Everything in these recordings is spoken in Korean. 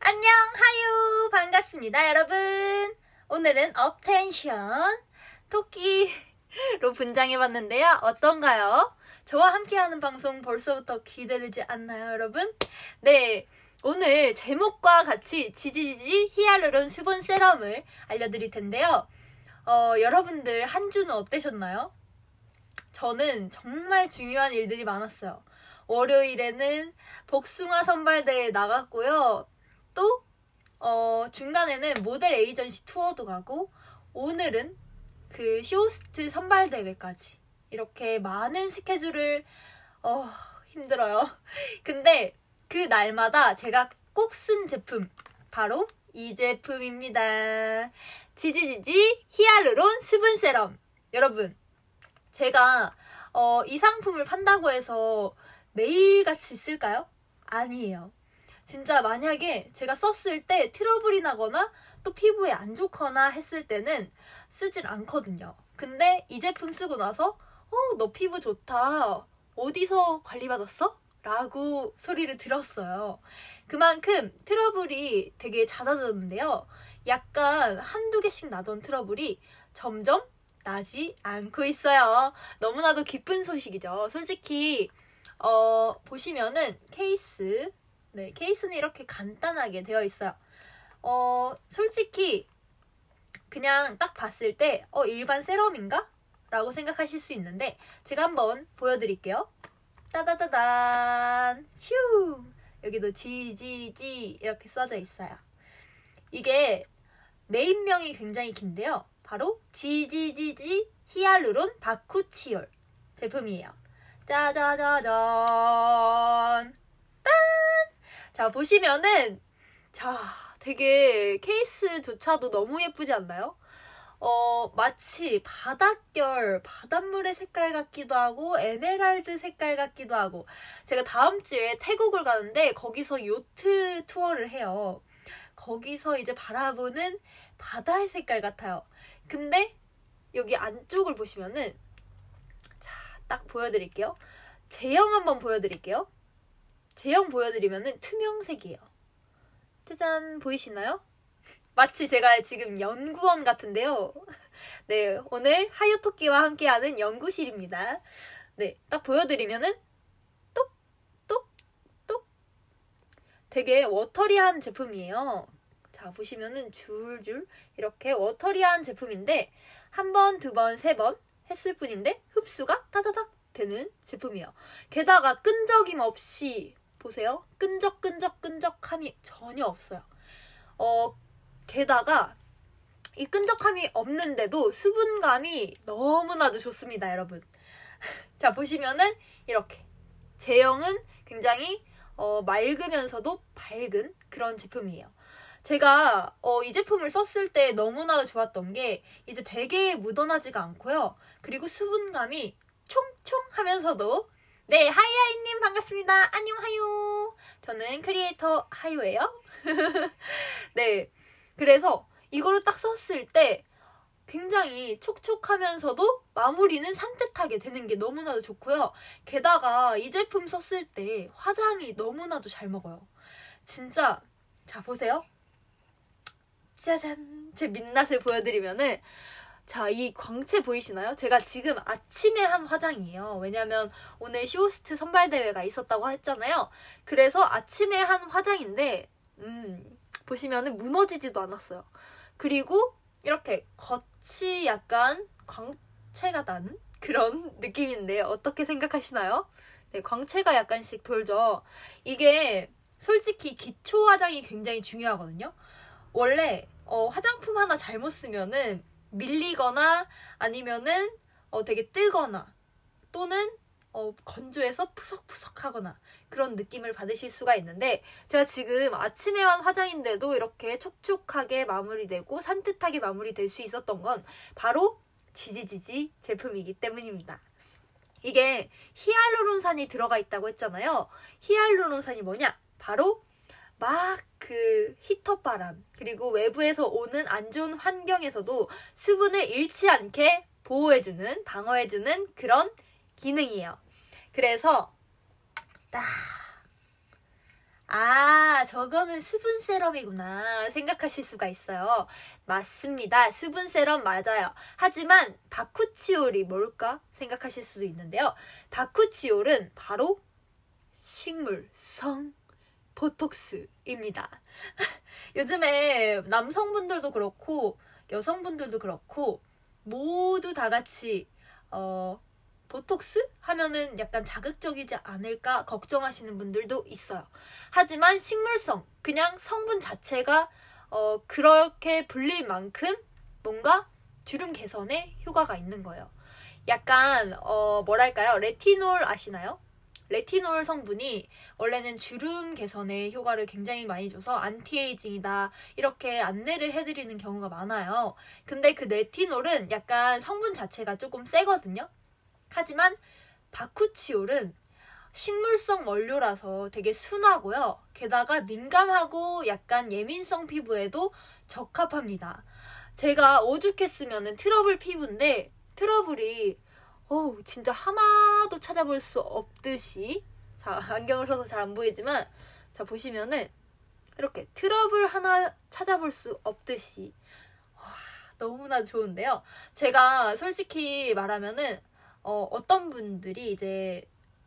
안녕 하유 반갑습니다 여러분. 오늘은 업텐션 토끼로 분장해봤는데요. 어떤가요? 저와 함께하는 방송 벌써부터 기대되지 않나요 여러분? 네, 오늘 제목과 같이 지지지지 히알루론 수분 세럼을 알려드릴 텐데요. 여러분들 한 주는 어떠셨나요? 저는 정말 중요한 일들이 많았어요. 월요일에는 복숭아 선발대회에 나갔고요. 또 중간에는 모델 에이전시 투어도 가고, 오늘은 그 쇼호스트 선발대회까지, 이렇게 많은 스케줄을 힘들어요. 근데 그 날마다 제가 꼭 쓴 제품, 바로 이 제품입니다. 지지지지 히알루론 수분 세럼. 여러분, 제가 이 상품을 판다고 해서 매일같이 쓸까요? 아니에요. 진짜 만약에 제가 썼을 때 트러블이 나거나 또 피부에 안 좋거나 했을 때는 쓰질 않거든요. 근데 이 제품 쓰고 나서 너 피부 좋다. 어디서 관리받았어? 라고 소리를 들었어요. 그만큼 트러블이 되게 잦아졌는데요. 약간 한두 개씩 나던 트러블이 점점 나지 않고 있어요. 너무나도 기쁜 소식이죠. 솔직히 보시면은 케이스, 네, 케이스는 이렇게 간단하게 되어 있어요. 솔직히 그냥 딱 봤을 때 일반 세럼인가? 라고 생각하실 수 있는데, 제가 한번 보여드릴게요. 따다다단 슈! 여기도 지지지 이렇게 써져 있어요. 이게 네임명이 굉장히 긴데요. 바로 지지지지 히알루론 바쿠치올 제품이에요. 짜자자잔! 딴! 자, 보시면은, 자, 되게 케이스조차도 너무 예쁘지 않나요? 마치 바닷결, 바닷물의 색깔 같기도 하고 에메랄드 색깔 같기도 하고. 제가 다음 주에 태국을 가는데 거기서 요트 투어를 해요. 거기서 이제 바라보는 바다의 색깔 같아요. 근데 여기 안쪽을 보시면은, 자, 딱 보여드릴게요. 제형 한번 보여드릴게요. 제형 보여드리면은 투명색이에요. 짜잔, 보이시나요? 마치 제가 지금 연구원 같은데요. 네, 오늘 하유토끼와 함께하는 연구실입니다. 네, 딱 보여드리면은 똑, 똑, 똑. 되게 워터리한 제품이에요. 자, 보시면은 줄줄 이렇게 워터리한 제품인데, 한 번, 두 번, 세 번 했을 뿐인데 흡수가 따다닥 되는 제품이에요. 게다가 끈적임 없이, 보세요. 끈적함이 전혀 없어요. 게다가 이 끈적함이 없는데도 수분감이 너무나도 좋습니다, 여러분. 자, 보시면은 이렇게 제형은 굉장히 맑으면서도 밝은 그런 제품이에요. 제가 이 제품을 썼을 때 너무나도 좋았던 게, 이제 베개에 묻어나지가 않고요. 그리고 수분감이 총총 하면서도, 네, 하이하이님 반갑습니다. 안녕 하유. 저는 크리에이터 하유예요. 네, 그래서 이거를 딱 썼을 때 굉장히 촉촉하면서도 마무리는 산뜻하게 되는 게 너무나도 좋고요. 게다가 이 제품 썼을 때 화장이 너무나도 잘 먹어요. 진짜. 자, 보세요. 짜잔! 제 민낯을 보여드리면은, 자, 이 광채 보이시나요? 제가 지금 아침에 한 화장이에요. 왜냐면 오늘 쇼호스트 선발대회가 있었다고 했잖아요. 그래서 아침에 한 화장인데, 보시면은 무너지지도 않았어요. 그리고 이렇게 겉이 약간 광채가 나는 그런 느낌인데, 어떻게 생각하시나요? 네, 광채가 약간씩 돌죠. 이게 솔직히 기초 화장이 굉장히 중요하거든요. 원래 화장품 하나 잘못 쓰면은 밀리거나 아니면은 되게 뜨거나, 또는 건조해서 푸석푸석하거나 그런 느낌을 받으실 수가 있는데, 제가 지금 아침에 한 화장인데도 이렇게 촉촉하게 마무리되고 산뜻하게 마무리될 수 있었던 건 바로 지지지지 제품이기 때문입니다. 이게 히알루론산이 들어가 있다고 했잖아요. 히알루론산이 뭐냐? 바로 막 그 히터바람, 그리고 외부에서 오는 안 좋은 환경에서도 수분을 잃지 않게 보호해주는, 방어해주는 그런 기능이에요. 그래서 아, 저거는 수분 세럼이구나 생각하실 수가 있어요. 맞습니다. 수분 세럼 맞아요. 하지만 바쿠치올이 뭘까 생각하실 수도 있는데요. 바쿠치올은 바로 식물성 보톡스입니다. 요즘에 남성분들도 그렇고 여성분들도 그렇고 모두 다 같이 보톡스 하면은 약간 자극적이지 않을까 걱정하시는 분들도 있어요. 하지만 식물성, 그냥 성분 자체가 그렇게 불릴 만큼 뭔가 주름 개선에 효과가 있는 거예요. 약간 뭐랄까요? 레티놀 아시나요? 레티놀 성분이 원래는 주름 개선에 효과를 굉장히 많이 줘서 안티에이징이다 이렇게 안내를 해드리는 경우가 많아요. 근데 그 레티놀은 약간 성분 자체가 조금 세거든요. 하지만 바쿠치올은 식물성 원료라서 되게 순하고요. 게다가 민감하고 약간 예민성 피부에도 적합합니다. 제가 오죽했으면 트러블 피부인데 트러블이 진짜 하나도 찾아볼 수 없듯이, 자, 안경을 써서 잘 안 보이지만, 자, 보시면은 이렇게 트러블 하나 찾아볼 수 없듯이 너무나 좋은데요. 제가 솔직히 말하면은 어떤 분들이 이제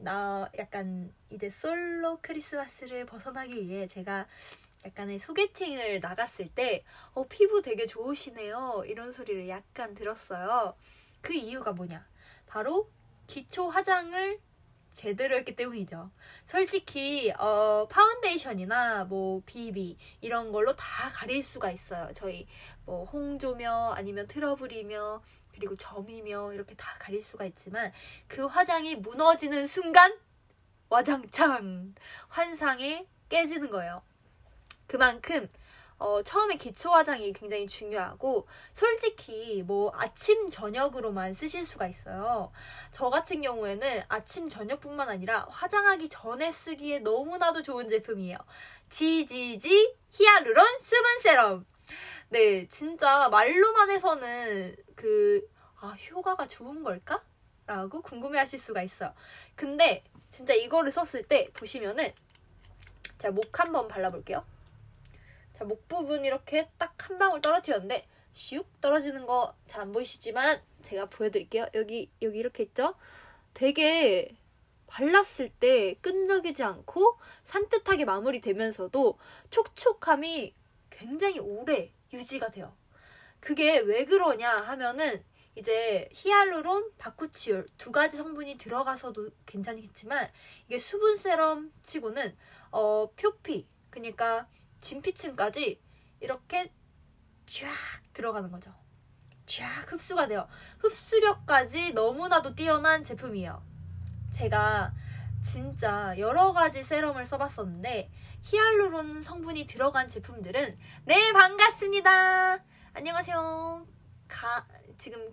약간 이제 솔로 크리스마스를 벗어나기 위해 제가 약간의 소개팅을 나갔을 때 피부 되게 좋으시네요 이런 소리를 약간 들었어요. 그 이유가 뭐냐? 바로 기초 화장을 제대로 했기 때문이죠. 솔직히 파운데이션이나 뭐 비비 이런 걸로 다 가릴 수가 있어요. 저희 뭐 홍조며 아니면 트러블이며 그리고 점이며 이렇게 다 가릴 수가 있지만 그 화장이 무너지는 순간 와장창 환상에 깨지는 거예요. 그만큼 처음에 기초 화장이 굉장히 중요하고 솔직히 뭐 아침 저녁으로만 쓰실 수가 있어요. 저 같은 경우에는 아침 저녁뿐만 아니라 화장하기 전에 쓰기에 너무나도 좋은 제품이에요. 지지지 히알루론 수분 세럼. 네, 진짜 말로만 해서는 효과가 좋은 걸까? 라고 궁금해하실 수가 있어요. 근데 진짜 이거를 썼을 때 보시면은 제가 목 한번 발라볼게요. 자, 목 부분 이렇게 딱 한 방울 떨어뜨렸는데 슉 떨어지는 거 잘 안 보이시지만 제가 보여드릴게요. 여기 이렇게 있죠? 되게 발랐을 때 끈적이지 않고 산뜻하게 마무리되면서도 촉촉함이 굉장히 오래 유지가 돼요. 그게 왜 그러냐 하면은 이제 히알루론, 바쿠치올 두 가지 성분이 들어가서도 괜찮겠지만 이게 수분 세럼 치고는 표피, 그러니까 진피층까지 이렇게 쫙 들어가는 거죠. 쫙 흡수가 돼요. 흡수력까지 너무나도 뛰어난 제품이에요. 제가 진짜 여러 가지 세럼을 써봤었는데 히알루론 성분이 들어간 제품들은 네, 반갑습니다. 안녕하세요. 지금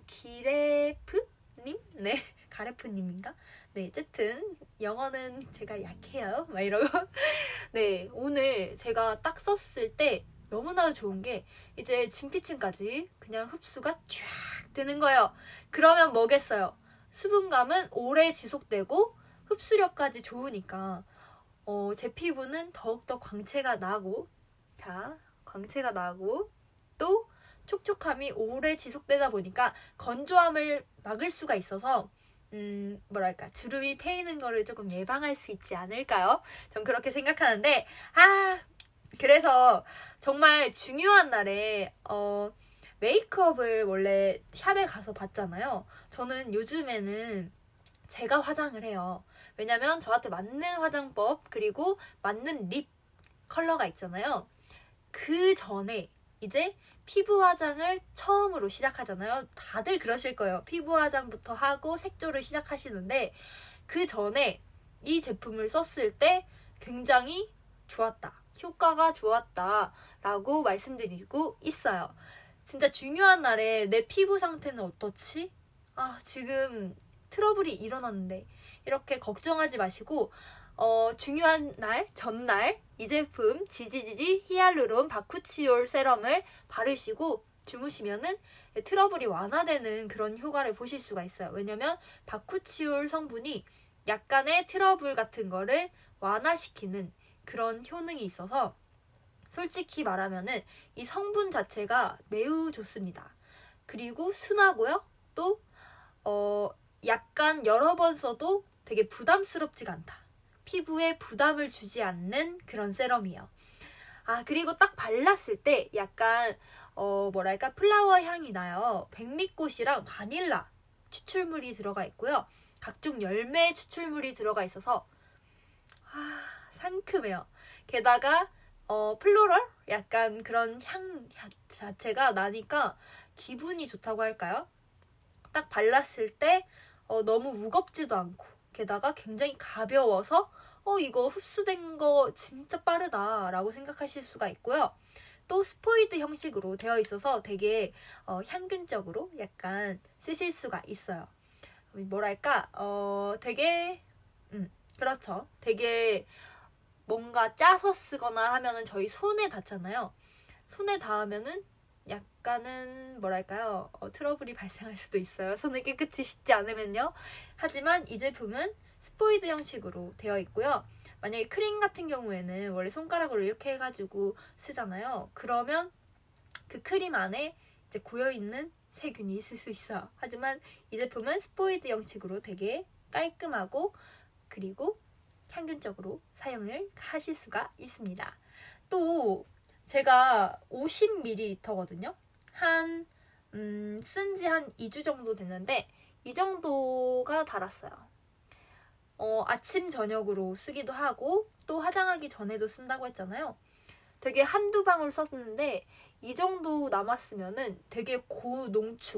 기레프님? 네, 가레프님인가? 네, 어쨌든 영어는 제가 약해요. 막 이러고. 네, 오늘 제가 딱 썼을 때 너무나도 좋은 게 이제 진피층까지 그냥 흡수가 쫙 되는 거예요. 그러면 뭐겠어요? 수분감은 오래 지속되고 흡수력까지 좋으니까 제 피부는 더욱더 광채가 나고, 자, 광채가 나고 또 촉촉함이 오래 지속되다 보니까 건조함을 막을 수가 있어서 뭐랄까, 주름이 패이는 거를 조금 예방할 수 있지 않을까요? 전 그렇게 생각하는데, 그래서 정말 중요한 날에 메이크업을 원래 샵에 가서 받잖아요. 저는 요즘에는 제가 화장을 해요. 왜냐면 저한테 맞는 화장법 그리고 맞는 립 컬러가 있잖아요. 그 전에 이제 피부 화장을 처음으로 시작하잖아요. 다들 그러실 거예요. 피부 화장부터 하고 색조를 시작하시는데 그 전에 이 제품을 썼을 때 굉장히 좋았다, 효과가 좋았다 라고 말씀드리고 있어요. 진짜 중요한 날에 내 피부 상태는 어떻지? 지금 트러블이 일어났는데 이렇게 걱정하지 마시고 중요한 날, 전날 이 제품 지지지지 히알루론 바쿠치올 세럼을 바르시고 주무시면은 트러블이 완화되는 그런 효과를 보실 수가 있어요. 왜냐면 바쿠치올 성분이 약간의 트러블 같은 거를 완화시키는 그런 효능이 있어서 솔직히 말하면은 이 성분 자체가 매우 좋습니다. 그리고 순하고요. 또 약간 여러 번 써도 되게 부담스럽지가 않다. 피부에 부담을 주지 않는 그런 세럼이에요. 그리고 딱 발랐을 때 약간 뭐랄까 플라워 향이 나요. 백미꽃이랑 바닐라 추출물이 들어가 있고요. 각종 열매 추출물이 들어가 있어서 상큼해요. 게다가 플로럴? 약간 그런 향 자체가 나니까 기분이 좋다고 할까요? 딱 발랐을 때 너무 무겁지도 않고 게다가 굉장히 가벼워서 이거 흡수된 거 진짜 빠르다 라고 생각하실 수가 있고요. 또 스포이드 형식으로 되어 있어서 되게 향균적으로 약간 쓰실 수가 있어요. 뭐랄까 되게 그렇죠. 되게 뭔가 짜서 쓰거나 하면은 저희 손에 닿잖아요. 손에 닿으면은 약간은 뭐랄까요 트러블이 발생할 수도 있어요. 손을 깨끗이 씻지 않으면요. 하지만 이 제품은 스포이드 형식으로 되어 있고요. 만약에 크림 같은 경우에는 원래 손가락으로 이렇게 해가지고 쓰잖아요. 그러면 그 크림 안에 이제 고여있는 세균이 있을 수 있어요. 하지만 이 제품은 스포이드 형식으로 되게 깔끔하고 그리고 향균적으로 사용을 하실 수가 있습니다. 또 제가 50ml거든요. 쓴 지 한 2주 정도 됐는데 이 정도가 달았어요. 아침 저녁으로 쓰기도 하고 또 화장하기 전에도 쓴다고 했잖아요. 되게 한두 방울 썼는데 이 정도 남았으면은 되게 고농축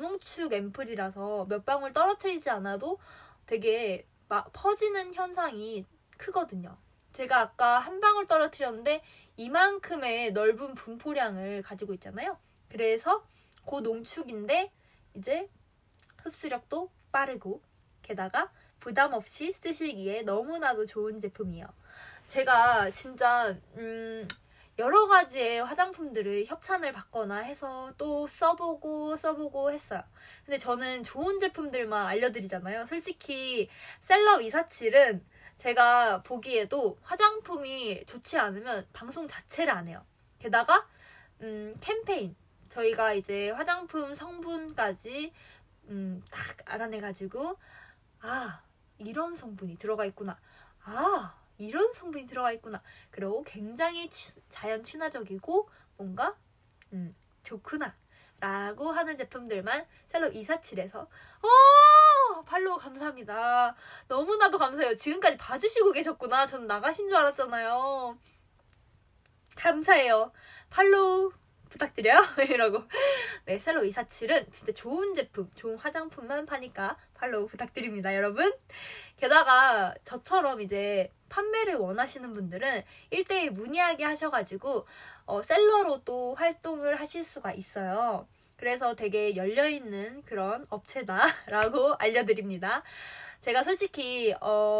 앰플이라서 몇 방울 떨어뜨리지 않아도 되게 막 퍼지는 현상이 크거든요. 제가 아까 한 방울 떨어뜨렸는데 이만큼의 넓은 분포량을 가지고 있잖아요. 그래서 고농축인데 이제 흡수력도 빠르고 게다가 부담 없이 쓰시기에 너무나도 좋은 제품이에요. 제가 진짜 여러 가지의 화장품들을 협찬을 받거나 해서 또 써보고 했어요. 근데 저는 좋은 제품들만 알려드리잖아요. 솔직히 셀럽 247은 제가 보기에도 화장품이 좋지 않으면 방송 자체를 안 해요. 게다가 캠페인 저희가 이제 화장품 성분까지 딱 알아내가지고 이런 성분이 들어가 있구나. 이런 성분이 들어가 있구나. 그리고 굉장히 자연 친화적이고 뭔가 좋구나 라고 하는 제품들만 셀럽 247에서 팔로우 감사합니다. 너무나도 감사해요. 지금까지 봐주시고 계셨구나. 전 나가신 줄 알았잖아요. 감사해요. 팔로우 부탁드려요. 이러고. 네, 셀럽 247은 진짜 좋은 제품, 좋은 화장품만 파니까 팔로우 부탁드립니다, 여러분. 게다가 저처럼 이제 판매를 원하시는 분들은 1:1 문의하게 하셔가지고 셀러로 또 활동을 하실 수가 있어요. 그래서 되게 열려있는 그런 업체다라고 알려드립니다. 제가 솔직히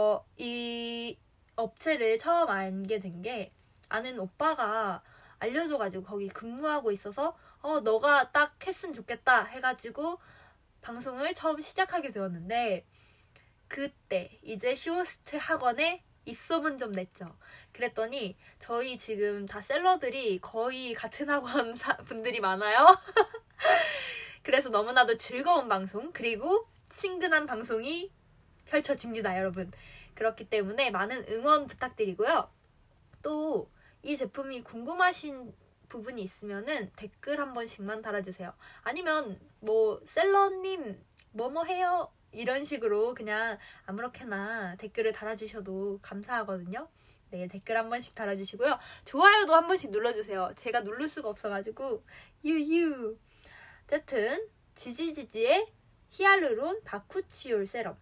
이 업체를 처음 알게 된 게 아는 오빠가 알려줘가지고 거기 근무하고 있어서 너가 딱 했으면 좋겠다 해가지고 방송을 처음 시작하게 되었는데 그때 이제 쇼호스트 학원에 입소문 좀 냈죠. 그랬더니 저희 지금 다 셀러들이 거의 같은 학원 분들이 많아요. 그래서 너무나도 즐거운 방송 그리고 친근한 방송이 펼쳐집니다, 여러분. 그렇기 때문에 많은 응원 부탁드리고요. 또 이 제품이 궁금하신 부분이 있으면은 댓글 한 번씩만 달아주세요. 아니면 뭐 셀러님 뭐뭐 해요 이런 식으로 그냥 아무렇게나 댓글을 달아주셔도 감사하거든요. 네, 댓글 한 번씩 달아주시고요. 좋아요도 한 번씩 눌러주세요. 제가 누를 수가 없어가지고 유유. 어쨌든 지지지지의 히알루론 바쿠치올 세럼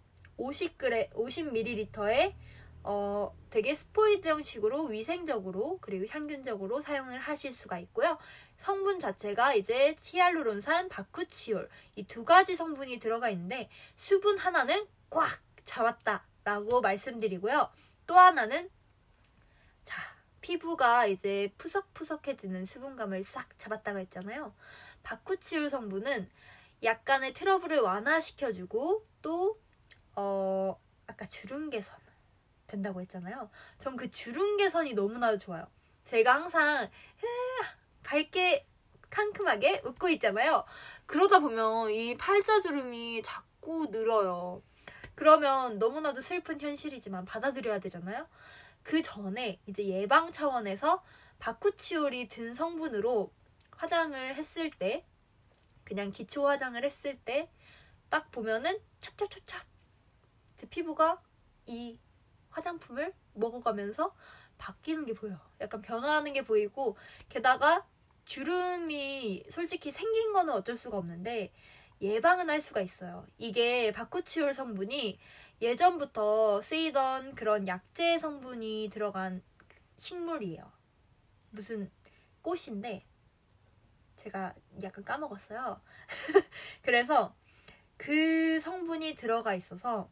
50ml에 되게 스포이드 형식으로 위생적으로 그리고 향균적으로 사용을 하실 수가 있고요. 성분 자체가 이제 히알루론산, 바쿠치올 이 두 가지 성분이 들어가 있는데 수분 하나는 꽉 잡았다 라고 말씀드리고요. 또 하나는 피부가 이제 푸석푸석해지는 수분감을 싹 잡았다고 했잖아요. 바쿠치올 성분은 약간의 트러블을 완화시켜주고 또 아까 주름 개선 된다고 했잖아요. 전 그 주름 개선이 너무나도 좋아요. 제가 항상 밝게 상큼하게 웃고 있잖아요. 그러다 보면 이 팔자주름이 자꾸 늘어요. 그러면 너무나도 슬픈 현실이지만 받아들여야 되잖아요. 그 전에 이제 예방 차원에서 바쿠치올이 든 성분으로 화장을 했을 때, 그냥 기초 화장을 했을 때 딱 보면은 찹찹찹찹 제 피부가 이 화장품을 먹어가면서 바뀌는 게 보여요. 약간 변화하는 게 보이고, 게다가 주름이 솔직히 생긴 거는 어쩔 수가 없는데 예방은 할 수가 있어요. 이게 바쿠치올 성분이 예전부터 쓰이던 그런 약재 성분이 들어간 식물이에요. 무슨 꽃인데 제가 약간 까먹었어요. 그래서 그 성분이 들어가 있어서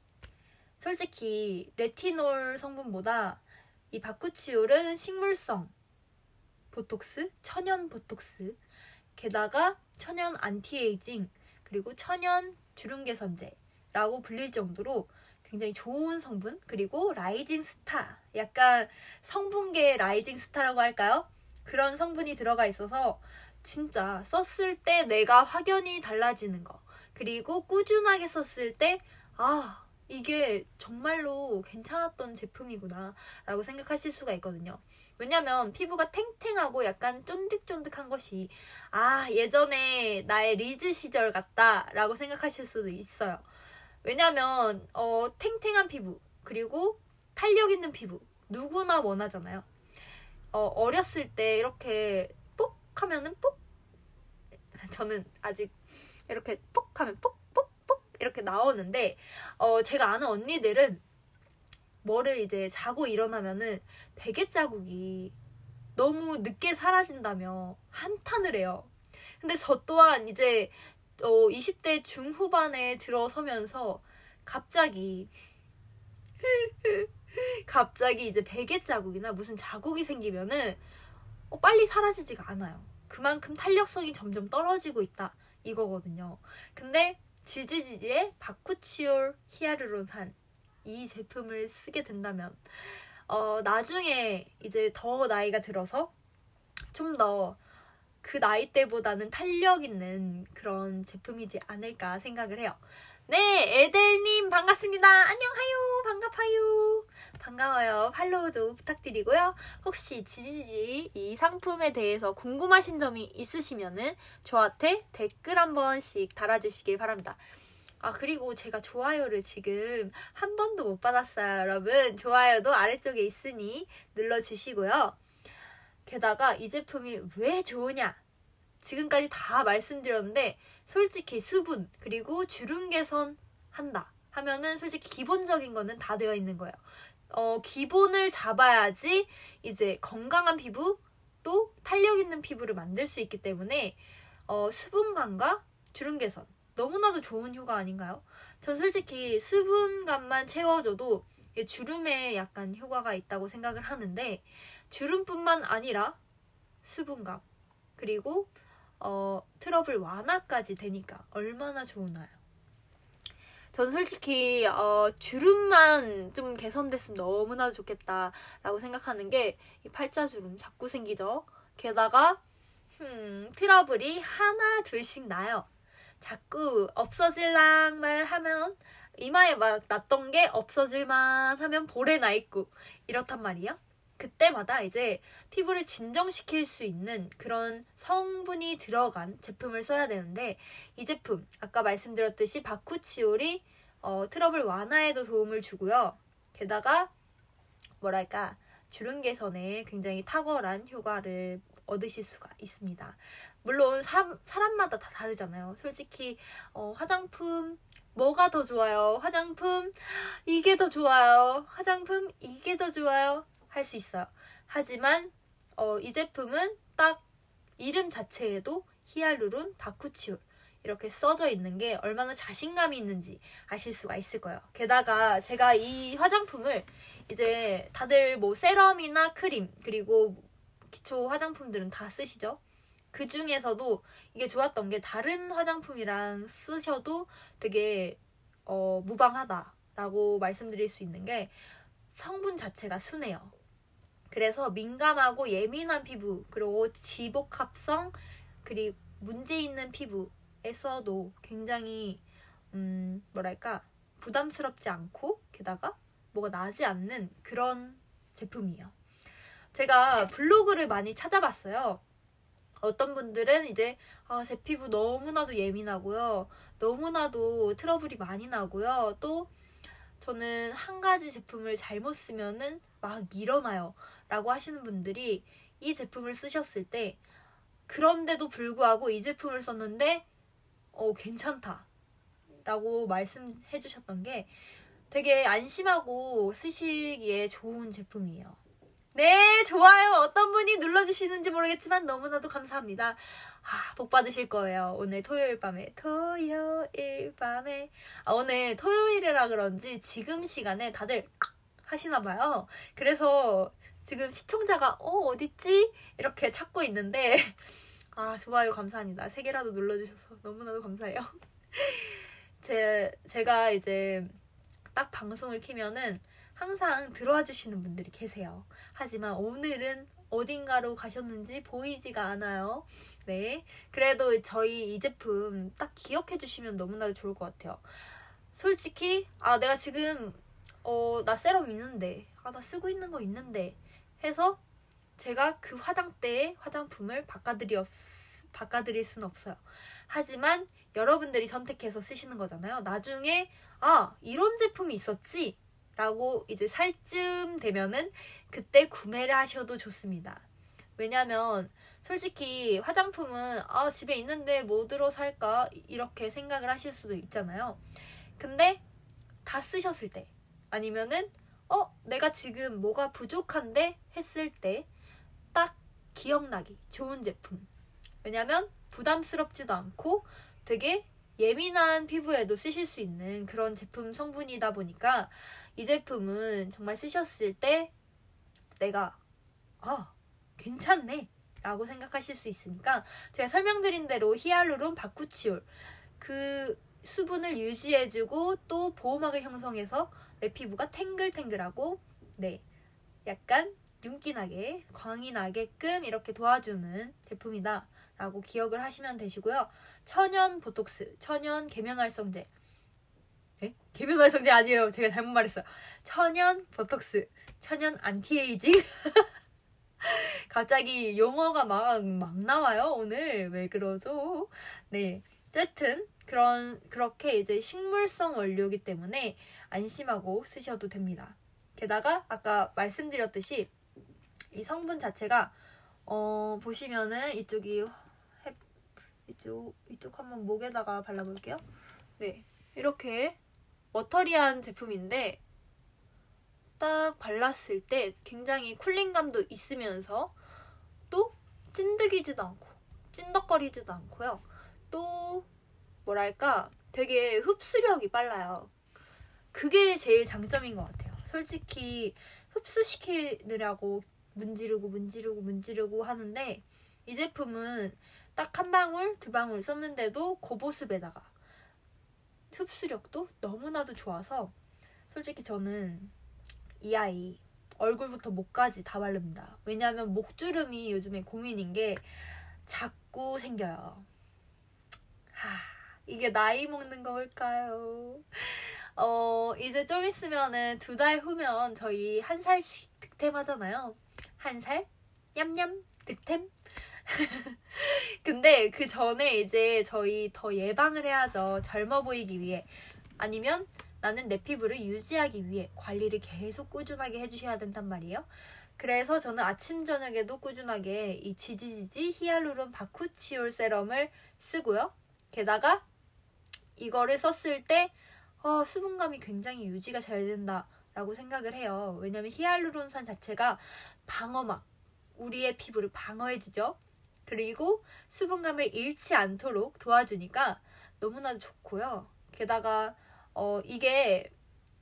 솔직히 레티놀 성분보다 이 바쿠치올은 식물성 보톡스, 천연 보톡스, 게다가 천연 안티에이징, 그리고 천연 주름 개선제라고 불릴 정도로 굉장히 좋은 성분, 그리고 라이징 스타, 약간 성분계 라이징 스타라고 할까요? 그런 성분이 들어가 있어서 진짜 썼을 때 내가 확연히 달라지는 거, 그리고 꾸준하게 썼을 때 이게 정말로 괜찮았던 제품이구나 라고 생각하실 수가 있거든요. 왜냐면 피부가 탱탱하고 약간 쫀득쫀득한 것이 예전에 나의 리즈 시절 같다 라고 생각하실 수도 있어요. 왜냐면 탱탱한 피부, 그리고 탄력 있는 피부 누구나 원하잖아요. 어렸을 때 이렇게 뽁 하면은 뽁, 저는 아직 이렇게 뽁 하면 뽁 이렇게 나오는데 제가 아는 언니들은 뭐를 이제 자고 일어나면은 베개 자국이 너무 늦게 사라진다며 한탄을 해요. 근데 저 또한 이제 20대 중후반에 들어서면서 갑자기 이제 베개 자국이나 무슨 자국이 생기면은 빨리 사라지지가 않아요. 그만큼 탄력성이 점점 떨어지고 있다 이거거든요. 근데 지지지지의 바쿠치올 히아루론산 이 제품을 쓰게 된다면 나중에 이제 더 나이가 들어서 좀 더 그 나이 때보다는 탄력 있는 그런 제품이지 않을까 생각을 해요. 네, 에델님 반갑습니다. 안녕하요. 반가워요. 팔로우도 부탁드리고요. 혹시 지지지 이 상품에 대해서 궁금하신 점이 있으시면은 저한테 댓글 한 번씩 달아주시길 바랍니다. 그리고 제가 좋아요를 지금 한 번도 못 받았어요. 여러분, 좋아요도 아래쪽에 있으니 눌러주시고요. 게다가 이 제품이 왜 좋으냐? 지금까지 다 말씀드렸는데 솔직히 수분 그리고 주름 개선 한다 하면은 솔직히 기본적인 거는 다 되어 있는 거예요. 기본을 잡아야지 이제 건강한 피부 또 탄력 있는 피부를 만들 수 있기 때문에 수분감과 주름 개선 너무나도 좋은 효과 아닌가요? 전 솔직히 수분감만 채워줘도 주름에 약간 효과가 있다고 생각을 하는데 주름뿐만 아니라 수분감 그리고 트러블 완화까지 되니까 얼마나 좋으나요? 전 솔직히 주름만 좀 개선됐으면 너무나 좋겠다라고 생각하는 게 이 팔자주름 자꾸 생기죠. 게다가 트러블이 하나 둘씩 나요. 자꾸 없어질랑 말 하면 이마에 막 났던 게 없어질만 하면 볼에 나 있고 이렇단 말이야. 그때마다 이제 피부를 진정시킬 수 있는 그런 성분이 들어간 제품을 써야 되는데 이 제품 아까 말씀드렸듯이 바쿠치올이 트러블 완화에도 도움을 주고요. 게다가 뭐랄까 주름 개선에 굉장히 탁월한 효과를 얻으실 수가 있습니다. 물론 사람마다 다 다르잖아요. 솔직히 화장품 뭐가 더 좋아요? 화장품 이게 더 좋아요. 화장품 이게 더 좋아요. 할 수 있어요. 하지만 이 제품은 딱 이름 자체에도 히알루론 바쿠치올 이렇게 써져 있는 게 얼마나 자신감이 있는지 아실 수가 있을 거예요. 게다가 제가 이 화장품을 이제 다들 뭐 세럼이나 크림 그리고 기초 화장품들은 다 쓰시죠? 그 중에서도 이게 좋았던 게 다른 화장품이랑 쓰셔도 되게 무방하다라고 말씀드릴 수 있는 게 성분 자체가 순해요. 그래서 민감하고 예민한 피부, 그리고 지복합성, 그리고 문제 있는 피부에서도 굉장히 뭐랄까 부담스럽지 않고 게다가 뭐가 나지 않는 그런 제품이에요. 제가 블로그를 많이 찾아봤어요. 어떤 분들은 이제 제 피부 너무나도 예민하고요. 너무나도 트러블이 많이 나고요. 또 저는 한 가지 제품을 잘못 쓰면은 막 일어나요 라고 하시는 분들이 이 제품을 쓰셨을 때 그런데도 불구하고 이 제품을 썼는데 괜찮다 라고 말씀해 주셨던 게 되게 안심하고 쓰시기에 좋은 제품이에요. 네, 좋아요. 어떤 분이 눌러주시는지 모르겠지만 너무나도 감사합니다. 복 받으실 거예요. 오늘 토요일 밤에. 오늘 토요일이라 그런지 지금 시간에 다들 하시나봐요. 그래서 지금 시청자가 어딨지? 이렇게 찾고 있는데 좋아요. 감사합니다. 3개라도 눌러주셔서 너무나도 감사해요. 제가 이제 딱 방송을 키면은 항상 들어와 주시는 분들이 계세요. 하지만 오늘은 어딘가로 가셨는지 보이지가 않아요. 네, 그래도 저희 이 제품 딱 기억해 주시면 너무나도 좋을 것 같아요. 솔직히 내가 지금 나 세럼 있는데 나 쓰고 있는 거 있는데 해서 제가 그 화장대에 화장품을 바꿔드릴 수는 없어요. 하지만 여러분들이 선택해서 쓰시는 거잖아요. 나중에 이런 제품이 있었지? 라고 이제 살 쯤 되면은 그때 구매를 하셔도 좋습니다. 왜냐면 솔직히 화장품은 집에 있는데 뭐 들어 살까? 이렇게 생각을 하실 수도 있잖아요. 근데 다 쓰셨을 때 아니면은 내가 지금 뭐가 부족한데 했을 때 딱 기억나기 좋은 제품. 왜냐면 부담스럽지도 않고 되게 예민한 피부에도 쓰실 수 있는 그런 제품 성분이다 보니까 이 제품은 정말 쓰셨을 때 내가 괜찮네 라고 생각하실 수 있으니까 제가 설명드린 대로 히알루론 바쿠치올 그 수분을 유지해주고 또 보호막을 형성해서 내 피부가 탱글탱글하고 약간 윤기 나게 광이 나게끔 이렇게 도와주는 제품이다 라고 기억을 하시면 되시고요. 천연 보톡스, 천연 계면활성제. 네? 계면활성제 아니에요. 제가 잘못 말했어요. 천연 보톡스, 천연 안티에이징. 갑자기 용어가 막 나와요. 오늘 왜 그러죠? 네, 어쨌든 그렇게 이제 식물성 원료이기 때문에 안심하고 쓰셔도 됩니다. 게다가 아까 말씀드렸듯이 이 성분 자체가 보시면은 이쪽 한번 목에다가 발라볼게요. 네, 이렇게 워터리한 제품인데 딱 발랐을 때 굉장히 쿨링감도 있으면서 또 찐득이지도 않고 찐덕거리지도 않고요. 또 뭐랄까 되게 흡수력이 빨라요. 그게 제일 장점인 것 같아요. 솔직히 흡수시키느라고 문지르고 하는데 이 제품은 딱 한 방울, 두 방울 썼는데도 고보습에다가 흡수력도 너무나도 좋아서 솔직히 저는 이 아이 얼굴부터 목까지 다 바릅니다. 왜냐하면 목주름이 요즘에 고민인 게 자꾸 생겨요. 이게 나이 먹는 걸까요? 이제 좀 있으면은 2달 후면 저희 1살씩 득템 하잖아요. 1살? 냠냠 득템? 근데 그 전에 이제 저희 더 예방을 해야죠. 젊어 보이기 위해. 아니면 나는 내 피부를 유지하기 위해 관리를 계속 꾸준하게 해주셔야 된단 말이에요. 그래서 저는 아침 저녁에도 꾸준하게 이 지지지지 히알루론 바쿠치올 세럼을 쓰고요. 게다가 이거를 썼을 때 수분감이 굉장히 유지가 잘 된다라고 생각을 해요. 왜냐면 히알루론산 자체가 방어막, 우리의 피부를 방어해주죠. 그리고 수분감을 잃지 않도록 도와주니까 너무나도 좋고요. 게다가 이게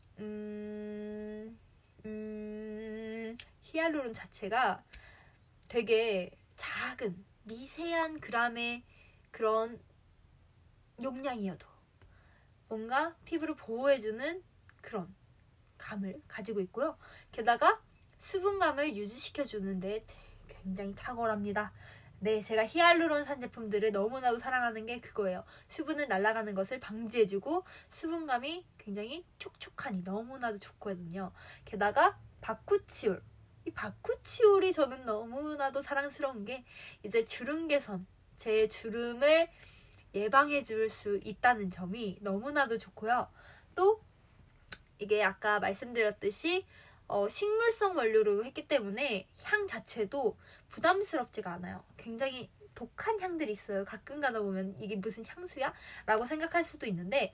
히알루론 자체가 되게 작은 미세한 그람의 그런 용량이어도 뭔가 피부를 보호해주는 그런 감을 가지고 있고요. 게다가 수분감을 유지시켜주는데 굉장히 탁월합니다. 네, 제가 히알루론산 제품들을 너무나도 사랑하는 게 그거예요. 수분을 날아가는 것을 방지해주고 수분감이 굉장히 촉촉하니 너무나도 좋거든요. 게다가 바쿠치올. 이 바쿠치올이 저는 너무나도 사랑스러운 게 이제 주름 개선, 제 주름을 예방해 줄 수 있다는 점이 너무나도 좋고요. 또 이게 아까 말씀드렸듯이 식물성 원료로 했기 때문에 향 자체도 부담스럽지가 않아요. 굉장히 독한 향들이 있어요. 가끔 가다 보면 이게 무슨 향수야? 라고 생각할 수도 있는데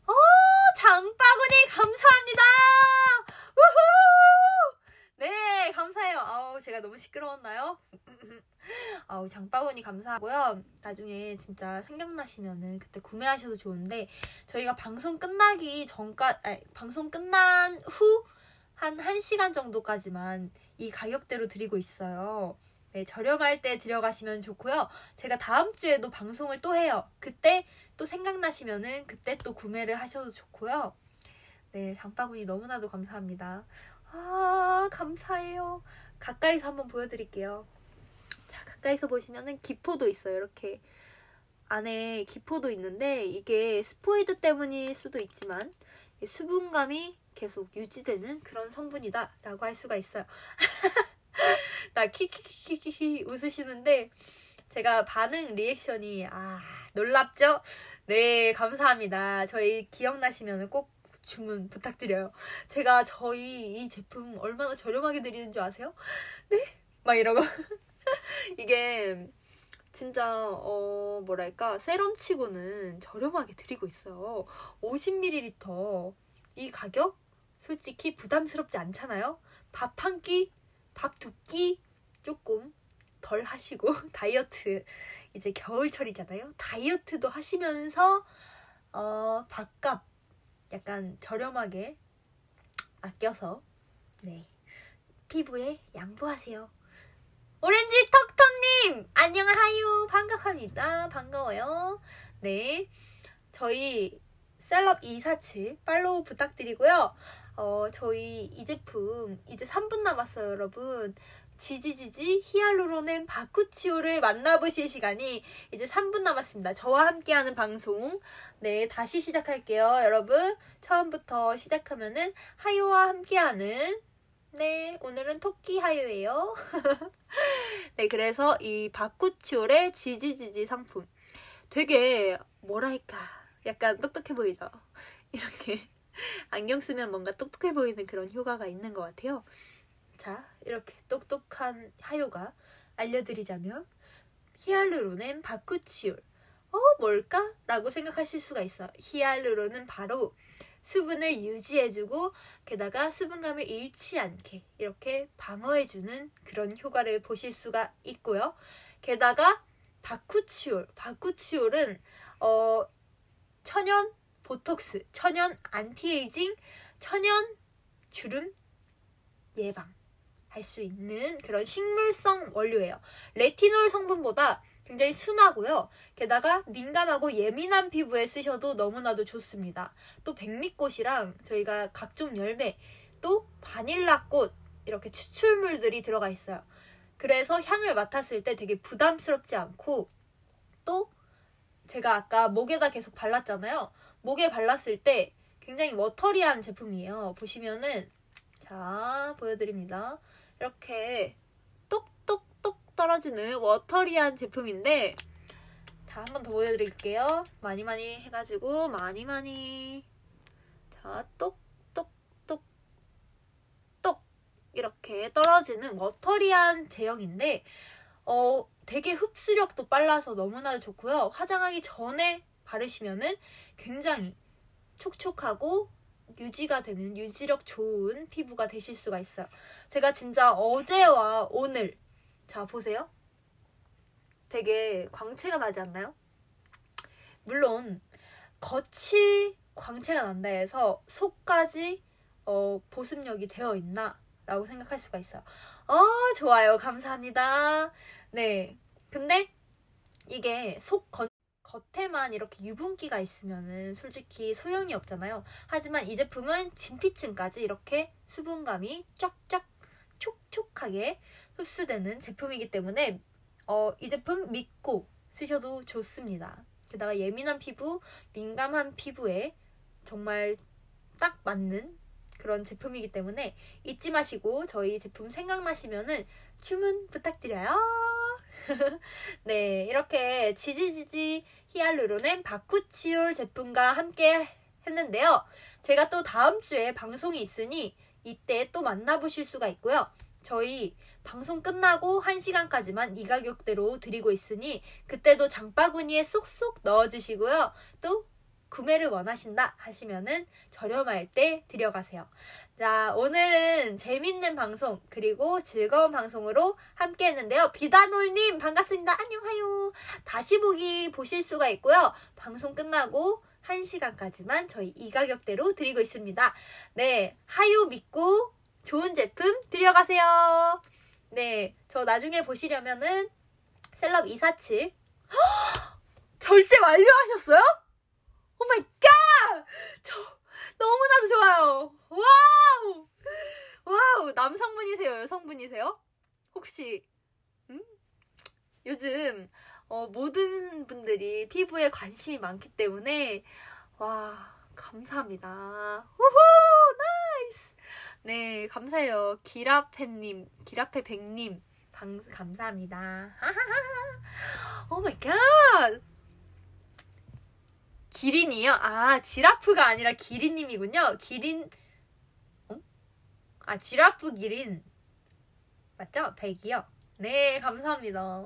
장바구니 감사합니다! 우후! 네, 감사해요. 아우, 제가 너무 시끄러웠나요? 아우, 장바구니 감사하고요. 나중에 진짜 생각나시면은 그때 구매하셔도 좋은데 저희가 방송 끝나기 방송 끝난 후 한 1시간 정도까지만 이 가격대로 드리고 있어요. 네, 저렴할 때 들여가시면 좋고요. 제가 다음 주에도 방송을 또 해요. 그때 또 생각나시면은 그때 또 구매를 하셔도 좋고요. 네, 장바구니 너무나도 감사합니다. 아, 감사해요. 가까이서 한번 보여드릴게요. 자, 가까이서 보시면은 기포도 있어요. 이렇게 안에 기포도 있는데 이게 스포이드 때문일 수도 있지만 수분감이 계속 유지되는 그런 성분이다 라고 할 수가 있어요. 나 키키키키키 웃으시는데 제가 반응 리액션이 놀랍죠? 네, 감사합니다. 저희 기억나시면 꼭 주문 부탁드려요. 제가 저희 이 제품 얼마나 저렴하게 드리는 줄 아세요? 네? 막 이러고 이게 진짜 뭐랄까 세럼치고는 저렴하게 드리고 있어요. 50ml 이 가격 솔직히 부담스럽지 않잖아요. 밥 한 끼, 밥 두 끼 조금 덜 하시고 다이어트 이제 겨울철이잖아요. 다이어트도 하시면서 밥값 약간 저렴하게 아껴서 네 피부에 양보하세요. 오렌지 턱턱님 안녕하세요. 반갑습니다. 반가워요. 네, 저희 셀럽 247 팔로우 부탁드리고요. 저희 이 제품 이제 3분 남았어요, 여러분. 지지지지 히알루론엔 바쿠치올을 만나보실 시간이 이제 3분 남았습니다. 저와 함께하는 방송 네, 다시 시작할게요. 여러분 처음부터 시작하면은 하요와 함께하는 네, 오늘은 토끼 하요예요. 네, 그래서 이 바쿠치올의 지지지지 상품 되게 뭐랄까 약간 똑똑해 보이죠? 이렇게 안경 쓰면 뭔가 똑똑해 보이는 그런 효과가 있는 것 같아요. 자, 이렇게 똑똑한 하요가 알려드리자면 히알루론엔 바쿠치올 뭘까? 라고 생각하실 수가 있어요. 히알루론은 바로 수분을 유지해주고 게다가 수분감을 잃지 않게 이렇게 방어해주는 그런 효과를 보실 수가 있고요. 게다가 바쿠치올은 천연 보톡스, 천연 안티에이징, 천연 주름 예방 할 수 있는 그런 식물성 원료예요. 레티놀 성분보다 굉장히 순하고요. 게다가 민감하고 예민한 피부에 쓰셔도 너무나도 좋습니다. 또 백미꽃이랑 저희가 각종 열매, 또 바닐라꽃 이렇게 추출물들이 들어가 있어요. 그래서 향을 맡았을 때 되게 부담스럽지 않고 또 제가 아까 목에다 계속 발랐잖아요. 목에 발랐을 때 굉장히 워터리한 제품이에요. 보시면은 자, 보여드립니다. 이렇게 똑똑똑 떨어지는 워터리한 제품인데 자, 한 번 더 보여드릴게요. 많이 해가지고 많이 자, 똑똑똑똑 이렇게 떨어지는 워터리한 제형인데 되게 흡수력도 빨라서 너무나도 좋고요. 화장하기 전에 바르시면은 굉장히 촉촉하고 유지가 되는 유지력 좋은 피부가 되실 수가 있어요. 제가 진짜 어제와 오늘 자 보세요. 되게 광채가 나지 않나요? 물론 겉이 광채가 난다 해서 속까지 보습력이 되어 있나? 라고 생각할 수가 있어요. 좋아요. 감사합니다. 네, 근데 이게 속 겉에만 이렇게 유분기가 있으면은 솔직히 소용이 없잖아요. 하지만 이 제품은 진피층까지 이렇게 수분감이 쫙쫙 촉촉하게 흡수되는 제품이기 때문에 이 제품 믿고 쓰셔도 좋습니다. 게다가 예민한 피부, 민감한 피부에 정말 딱 맞는 그런 제품이기 때문에 잊지 마시고 저희 제품 생각나시면은 주문 부탁드려요. 네, 이렇게 지지지지 히알루론엔 바쿠치올 제품과 함께 했는데요. 제가 또 다음 주에 방송이 있으니 이때 또 만나보실 수가 있고요. 저희 방송 끝나고 1시간까지만 이 가격대로 드리고 있으니 그때도 장바구니에 쏙쏙 넣어주시고요. 또 구매를 원하신다 하시면은 저렴할 때 들여가세요. 자, 오늘은 재밌는 방송 그리고 즐거운 방송으로 함께 했는데요. 비단올님 반갑습니다. 안녕하요. 다시 보기 보실 수가 있고요. 방송 끝나고 1시간까지만 저희 이 가격대로 드리고 있습니다. 네, 하유 믿고 좋은 제품 들여가세요. 네, 저 나중에 보시려면은 셀럽 247 결제 완료하셨어요? 오 마이 갓! 저 너무나도 좋아요. 와우! 와우! 남성분이세요? 여성분이세요? 혹시 요즘 모든 분들이 피부에 관심이 많기 때문에 와, 감사합니다. 우후! 나이스! 네, 감사해요. 기라페님, 기라페백님 감사합니다. 오 마이 갓! 기린이요? 아, 지라프가 아니라 기린님이군요. 기린, 지라프 기린. 맞죠? 100이요. 네, 감사합니다.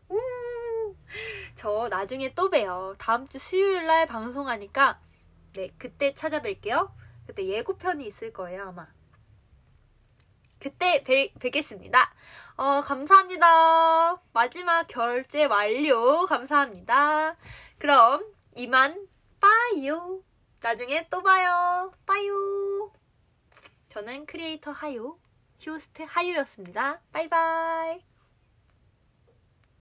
저 나중에 또 봬요. 다음 주 수요일날 방송하니까, 네, 그때 찾아뵐게요. 그때 예고편이 있을 거예요, 아마. 그때 뵙겠습니다. 감사합니다. 마지막 결제 완료. 감사합니다. 그럼, 이만 빠이요. 나중에 또 봐요. 빠이요. 저는 크리에이터 하유, 쇼호스트 하유였습니다. 바이바이.